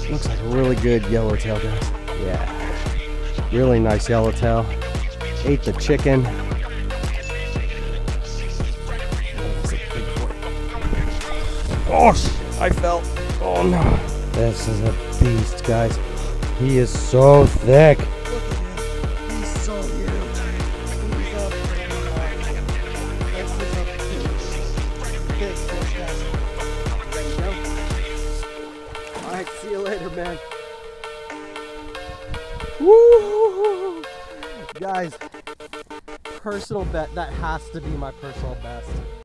Looks like a really good yellowtail, guys. Yeah, really nice yellowtail. Ate the chicken. Oh, I fell. Oh no. This is a beast, guys. He is so thick. Look at him. He's so huge. He's a big fish, guys. Ready to go? Alright, see you later, man. Woo! Guys, personal bet. That has to be my personal best.